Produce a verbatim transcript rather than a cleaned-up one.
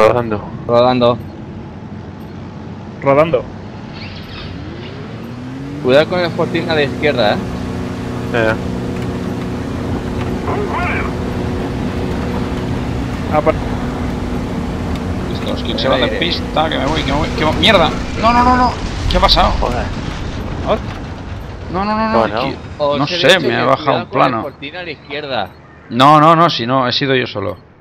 rodando. Rodando. Rodando. Cuidado con el Fortín a la izquierda, eh. Eh. Ah, por... Listos, ¿quién se va de pista? Que me voy, que me voy, que me... ¡Mierda! No, no, no, no. ¿Qué ha pasado? Joder. No, no, no, no. Bueno. que- Os No he sé, dicho me que ha bajado cuidado un con el plano. Fortín a la izquierda. No, no, no, si no, he sido yo solo.